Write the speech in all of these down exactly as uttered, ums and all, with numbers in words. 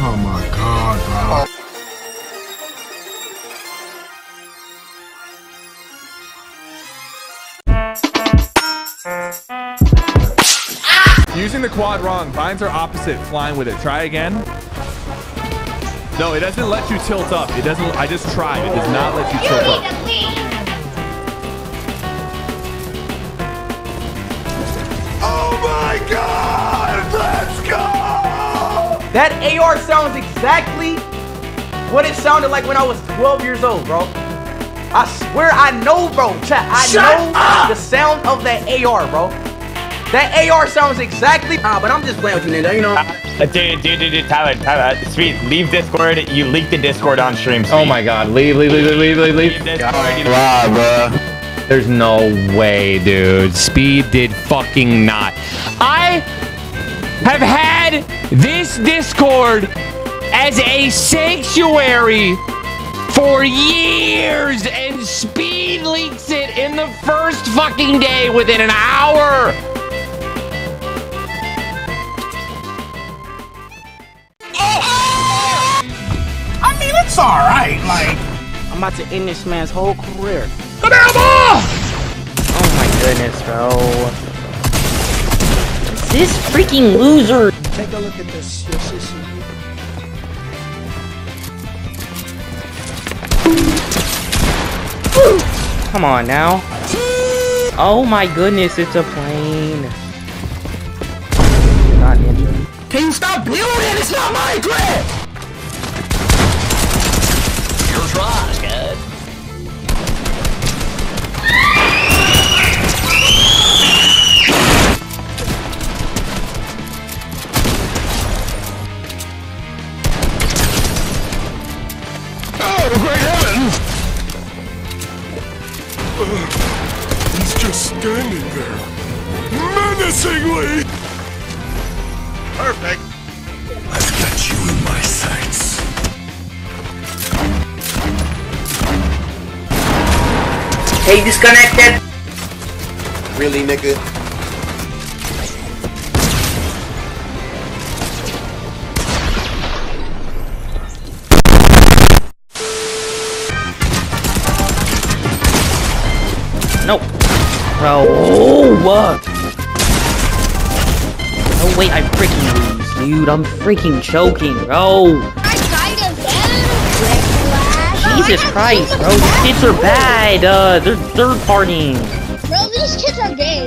Oh my god, bro. Using the quad wrong. Vines are opposite. Flying with it. Try again. No, it doesn't let you tilt up. It doesn't. I just tried. It does not let you tilt up. Oh my god! Let's go! That A R sounds exactly what it sounded like when I was twelve years old, bro. I swear I know, bro. Chat, I Shut know up! the sound of that A R, bro. That A R sounds exactly. Ah, but I'm just playing with you, Ninja. You know. Uh, dude, dude, dude, dude, Tyler, Tyler, Speed, leave Discord. You leaked the Discord on stream. Speed. Oh my God, leave, leave, leave, leave, leave, leave. Leave Discord. Wow, bro. There's no way, dude. Speed did fucking not. I have had this Discord as a sanctuary for years, and Speed leaks it in the first fucking day within an hour. I mean, it's alright, like. I'm about to end this man's whole career. Go down, ball! Oh my goodness, bro. This freaking loser. Take a look at this. Yes, yes, yes. Come on now. Oh my goodness, it's a plane. Not Ninja. Can you stop building? It's not Minecraft! Your try, good. Oh, great heavens! He's just standing there, menacingly! Perfect. I've got you in my sights. Hey, disconnected. Really, nigga? Nope. Bro. Oh, what? Oh, wait, I freaking lose, dude. I'm freaking choking, bro. Jesus Christ, bro. These kids are bad. Uh, they're third partying. Bro, these kids are gay.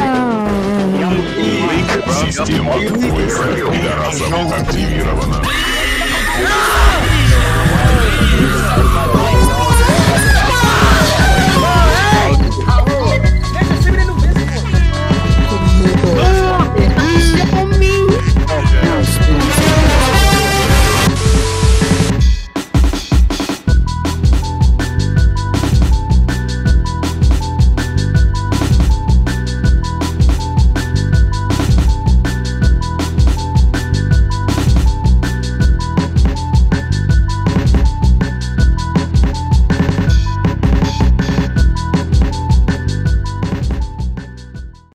Система КВС пидорасов активирована.